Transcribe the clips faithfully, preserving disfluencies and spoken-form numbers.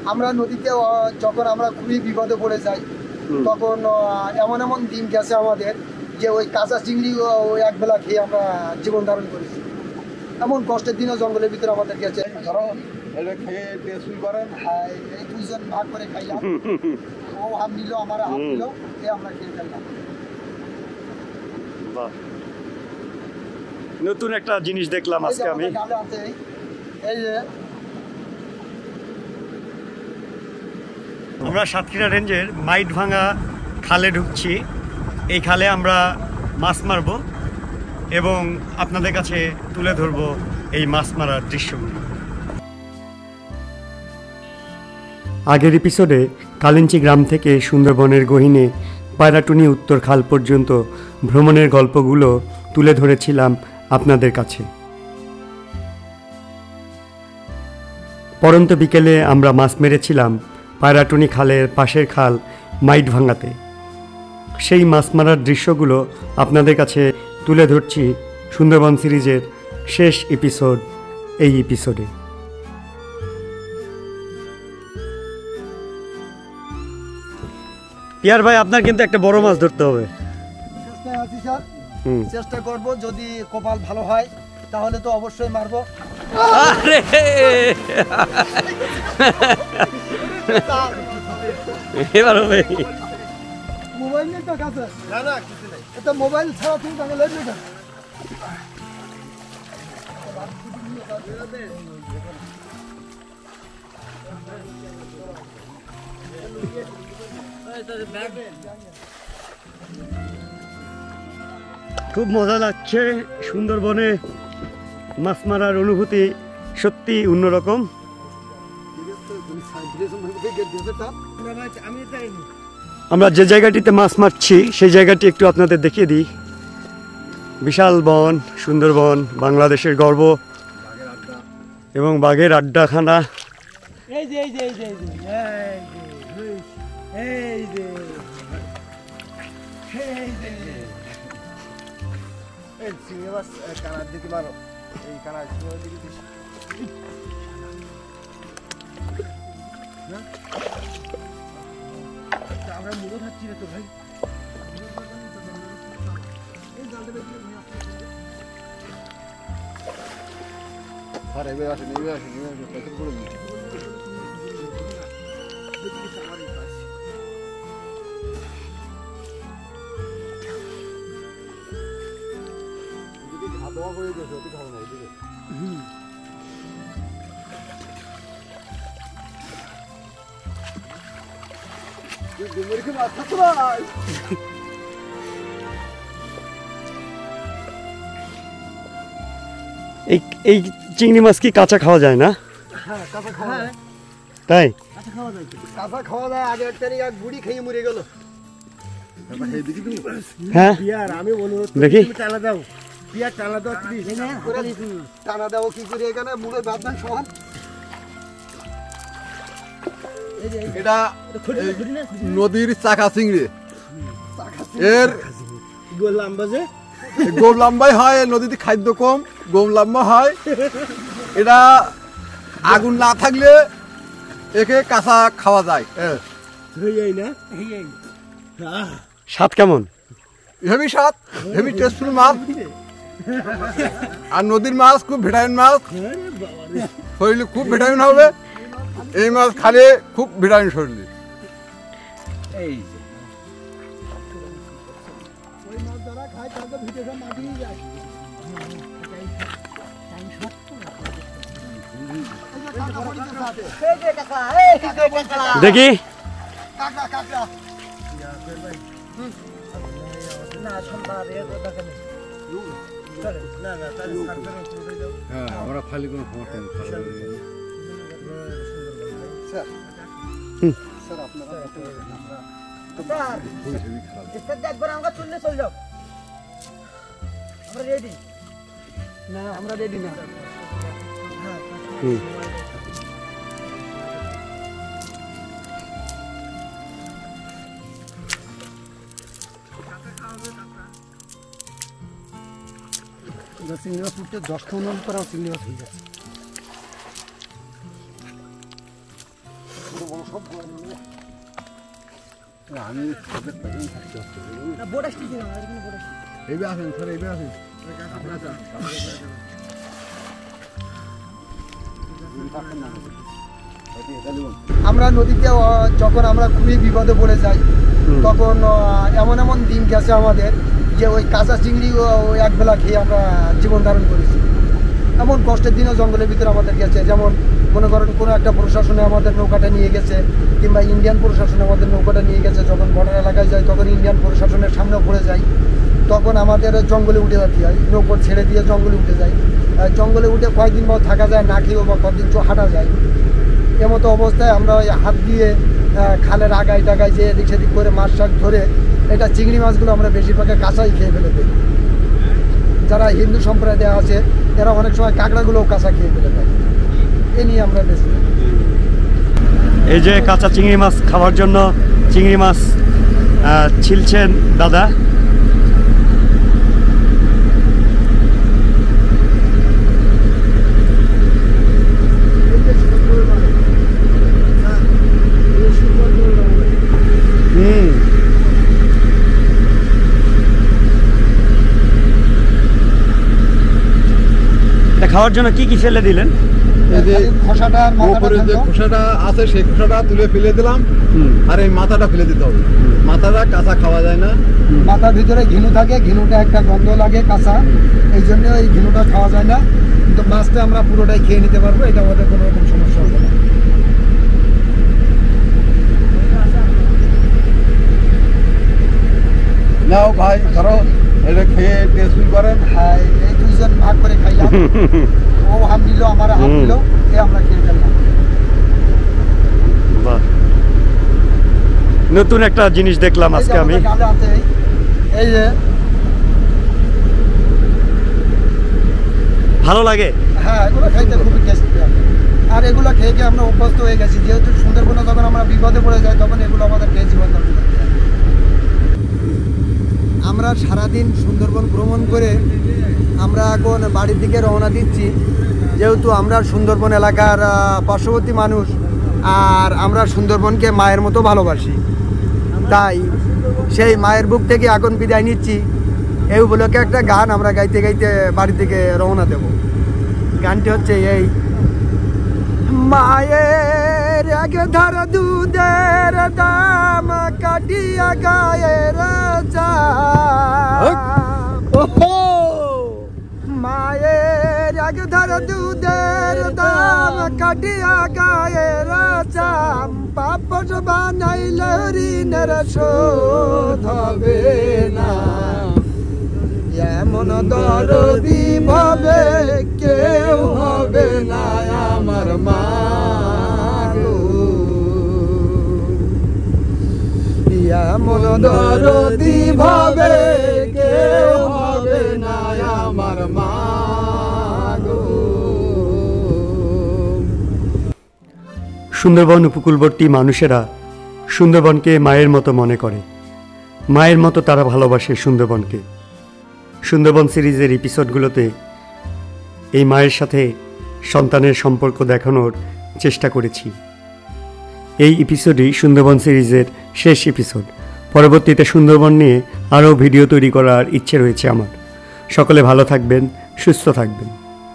আমরা নদীতে যখন আমরা খুবই বিপদে পড়ে যাই তখন এমন এমন দিন গেছে আমাদের যে ওই কাঁচা চিংড়ি ওই একবেলা খেয়ে আমরা জীবন ধারণ করেছি। এমন কষ্টের দিনও জঙ্গলের ভিতরে আমাদের গেছে। ধরো খেয়ে শুরু করেন, এই দুইজন ভাগ করে খাইলাম, ও হাফ নিল আমার হাফ নিল, এ আমরা খেয়ে ফেললাম। নতুন একটা জিনিস দেখলাম আজকে আমি। এই যে আমরা সাতক্ষীরা রেঞ্জের মাইট ভাঙা খালে ঢুকছি। এই খালে আমরা মাছ মারব এবং আপনাদের কাছে তুলে ধরব এই মাছ মারার দৃশ্যগুলো। আগের এপিসোডে কালিঞ্চি গ্রাম থেকে সুন্দরবনের গহীনে পায়রাটুনি উত্তর খাল পর্যন্ত ভ্রমণের গল্পগুলো তুলে ধরেছিলাম আপনাদের কাছে। পরন্ত বিকেলে আমরা মাছ মেরেছিলাম পায়রাটুনি খালের পাশের খাল মাইট ভাঙাতে। সেই মাছ মারার দৃশ্যগুলো আপনাদের কাছে তুলে ধরছি সুন্দরবন সিরিজের শেষ এপিসোড এই এপিসোডে। পিয়ার ভাই, আপনার কিন্তু একটা বড় মাছ ধরতে হবে। চেষ্টায় আছি স্যার, চেষ্টা করব, যদি কপাল ভালো হয় তাহলে তো অবশ্যই মারবো। আরে এবার হবে। মোবাইল নেই তো কাছে? না না কিছু নেই। এটা মোবাইল ছাড়া তুমি তাহলে লেট না। খুব মজা লাগছে। সুন্দরবনে মাছ মারার অনুভূতি সত্যি অন্যরকম। আমরা যে জায়গাটিতে মাছ মারছি সেই জায়গাটি একটু আপনাদের দেখিয়ে দিই। বিশাল বন, সুন্দরবন, বাংলাদেশের গর্ব এবং বাঘের আড্ডাখানা। এই যে এই যে এই যে এই যে এই যে এই যে এই সিনেমাস কানার দিকে মারো, এই কানার সিনেমার দিকে দিস না। আমরা মুড়ো খাচ্ছি না তো ভাই। এই জালটা বেশি নিয়ে আসতে আরে এবার আসেন, এবার আসেন, এবার আসেন, প্যাকেট করে দিন। খাওয়া হয়ে গেছে, ওটি খাওয়া না ওদিকে। হুম, তুই ডুমুর কি মাছ খাচ্ছ ভাই? এই এই চিংড়ি মাছ কি কাঁচা খাওয়া যায় না? হ্যাঁ, কাঁচা খাওয়া যায়। তাই কাঁচা খাওয়া যায়, কাঁচা খাওয়া যায়। আগে তারিখ এক বুড়ি খেয়ে মরে গেল। হ্যাঁ, আমি অনুরোধ দেখি টানা দাও, পিয়া টানা দাও, টানা দাও কি করে এখানে মুড়ে বাঁধবেন সমান। এটা নদীর চাকা চিংড়ি, এর গোল লম্বা যে গোল লম্বাই হয়, নদীতে খাদ্য কম, গোল লম্বা হয়। এটা আগুন না থাকলে একে কাঁচা খাওয়া যায়। স্বাদ কেমন? হেভি স্বাদ, হেভি টেস্টফুল মাছ। আর নদীর মাছ খুব ভিটামিন মাছ, শরীরে খুব ভিটামিন হবে। এই মাছ খালে খুব ভিটামিন শরীরে। এই ওই মাছ যারা খায় তাদের ভিতরে মাটি যায়। দেখি আমরা খালি কোনো সমস্যা নেই। স্যার আপনারা একবার আমরা চললে চল যাও। আমরা রেডি না, আমরা রেডি না। চিংড়ি মাছ উঠতে দশটা উন্নয়ন করা চিংড়ি মাছ হয়ে যাচ্ছে। আমি এইবার আসেন স্যার, এইবার আসেন। আমরা নদীতে আহ, যখন আমরা খুবই বিপদে পড়ে যাই তখন আহ, এমন এমন দিন গেছে আমাদের যে ওই কাঁচা চিংড়ি ও ওই একবেলা খেয়ে আমরা জীবন ধারণ করেছি। এমন কষ্টের দিনও জঙ্গলের ভিতরে আমাদের গেছে, যেমন মনে করেন কোনো একটা প্রশাসনে আমাদের নৌকাটা নিয়ে গেছে, কিংবা ইন্ডিয়ান প্রশাসনে আমাদের নৌকাটা নিয়ে গেছে। যখন বর্ডার এলাকায় যাই তখন ইন্ডিয়ান প্রশাসনের সামনে পড়ে যাই, তখন আমাদের জঙ্গলে উঠে যেতে হয়, নৌকো ছেড়ে দিয়ে জঙ্গলে উঠে যাই। আর জঙ্গলে উঠে কয়েকদিন বা থাকা যায়, না খেয়েও বা কয়েকদিন চো হাঁটা যায়। এমতো অবস্থায় আমরা ওই হাত দিয়ে আহ, খালের আগায় টাগায় যে এদিক সেদিক করে মাছ শাক ধরে, এটা চিংড়ি মাছগুলো আমরা বেশিরভাগ কাঁচাই খেয়ে ফেলে দিই। যারা হিন্দু সম্প্রদায় আছে এরা অনেক সময় কাঁকড়াগুলোও কাঁচা খেয়ে ফেলে দেয়। এ নিয়ে আমরা বেশি এই যে কাঁচা চিংড়ি মাছ খাওয়ার জন্য চিংড়ি মাছ আহ, ছিলছেন দাদা। হুম, এটা খাওয়ার জন্য কি কি ফেলে দিলেন? এই যে খোসাটা উপরে যে খোসাটা আছে সেই খোসাটা তুলে ফেলে দিলাম, হুম, আর এই মাথাটা ফেলে দিতে হবে। মাথাটা কাঁচা খাওয়া যায় না। মাথার ভিতরে ঘিনু থাকে, ঘিনুটা একটা গন্ধ লাগে কাঁচা, এই জন্য এই ঘিনুটা খাওয়া যায় না। কিন্তু মাছটা আমরা পুরোটাই খেয়ে নিতে পারবো, এটা আমাদের কোনো রকম সমস্যা হবে না। নাও ভাই, ধরো এটা খেয়ে টেস্ট করেন। হ্যাঁ, এই দুইজন ভাগ করে খাইলাম, ও হাফ নিল, আমার হাফ হুম। নিল, এ আমরা খেয়ে ফেললাম। বাহ, নতুন একটা জিনিস দেখলাম এই যে আজকে আমি। আমাদের গালে আছে এই- এই যে, ভালো লাগে। হ্যাঁ, এগুলো খাইতে খুবই টেস্টি লাগে। আর এগুলো খেয়ে খেয়ে আমরা অভ্যস্ত হয়ে গেছি, যেহেতু সুন্দরবনে যখন আমরা বিপদে পড়ে যাই তখন এগুলো আমাদের খেয়ে জীবন ধারণ করতে হয়। আমরা সারাদিন সুন্দরবন ভ্রমণ করে আমরা এখন বাড়ির দিকে রওনা দিচ্ছি, যেহেতু আমরা সুন্দরবন এলাকার আহ, পার্শ্ববর্তী মানুষ, আর আমরা সুন্দরবনকে মায়ের মতো ভালোবাসি। তাই সেই মায়ের বুক থেকে এখন বিদায় নিচ্ছি। এই উপলক্ষে একটা গান আমরা গাইতে গাইতে বাড়ির দিকে রওনা দেব। গানটি হচ্ছে এই, মায়ের এক ধার দুধের দাম কাটিয়া গায়ের চাম। মায়ের এক ধার দুধের দাম কাটিয়া গায়ের চাম, পাপস বানাইলে ঋণের শোধ হবে না। এমন দরদি ভাবে কেউ হবে না আমার মা গো। এমন দরদি ভাবে কেউ হবে না আমার মা গো। সুন্দরবন উপকূলবর্তী মানুষেরা সুন্দরবনকে মায়ের মতো মনে করে, মায়ের মতো তারা ভালোবাসে সুন্দরবনকে। সুন্দরবন সিরিজের এপিসোডগুলোতে এই মায়ের সাথে সন্তানের সম্পর্ক দেখানোর চেষ্টা করেছি। এই এপিসোডই সুন্দরবন সিরিজের শেষ এপিসোড। পরবর্তীতে সুন্দরবন নিয়ে আরও ভিডিও তৈরি করার ইচ্ছে রয়েছে আমার। সকলে ভালো থাকবেন, সুস্থ থাকবেন।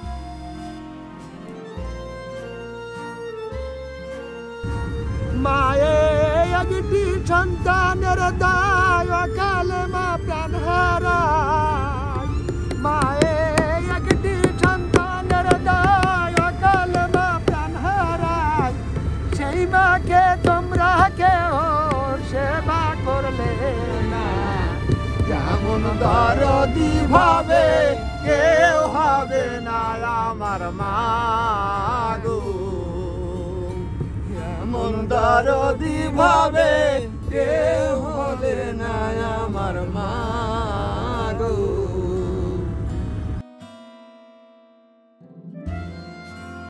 মায়ের একটি সন্তানের দায় কালে মা প্রাণ হারায়। মায়ের একটি সন্তানের দায় কালে মা প্রাণ হারায়। সেই মাকে তোমরা কেউ সেবা করলে না, যেমন দরদি ভাবে কেউ হবে না আমার মা গো। এমন দরদি ভাবে কেউ হবে না আমার মা।